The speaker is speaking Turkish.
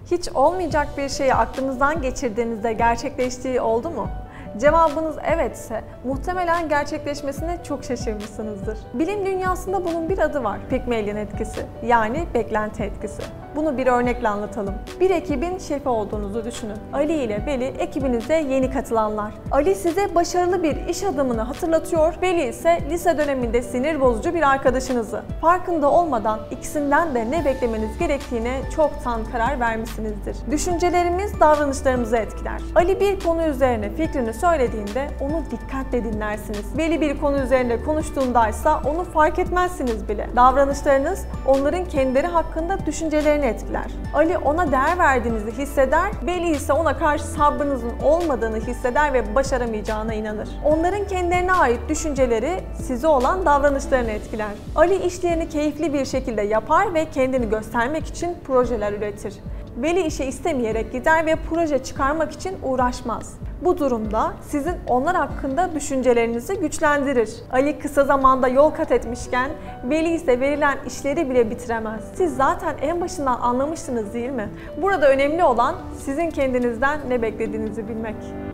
Hiç olmayacak bir şeyi aklınızdan geçirdiğinizde gerçekleştiği oldu mu? Cevabınız evetse muhtemelen gerçekleşmesine çok şaşırmışsınızdır. Bilim dünyasında bunun bir adı var. Pygmalion etkisi, yani beklenti etkisi. Bunu bir örnekle anlatalım. Bir ekibin şefi olduğunuzu düşünün. Ali ile Veli ekibinize yeni katılanlar. Ali size başarılı bir iş adamını hatırlatıyor, Veli ise lise döneminde sinir bozucu bir arkadaşınızı. Farkında olmadan ikisinden de ne beklemeniz gerektiğine çoktan karar vermişsinizdir. Düşüncelerimiz davranışlarımızı etkiler. Ali bir konu üzerine fikrini söylediğinde onu dikkatle dinlersiniz. Veli bir konu üzerinde konuştuğundaysa onu fark etmezsiniz bile. Davranışlarınız onların kendileri hakkında düşüncelerini etkiler. Ali ona değer verdiğinizi hisseder, Veli ise ona karşı sabrınızın olmadığını hisseder ve başaramayacağına inanır. Onların kendilerine ait düşünceleri size olan davranışlarını etkiler. Ali işlerini keyifli bir şekilde yapar ve kendini göstermek için projeler üretir. Veli işe istemeyerek gider ve proje çıkarmak için uğraşmaz. Bu durumda sizin onlar hakkında düşüncelerinizi güçlendirir. Ali kısa zamanda yol kat etmişken Veli ise verilen işleri bile bitiremez. Siz zaten en başından anlamıştınız değil mi? Burada önemli olan sizin kendinizden ne beklediğinizi bilmek.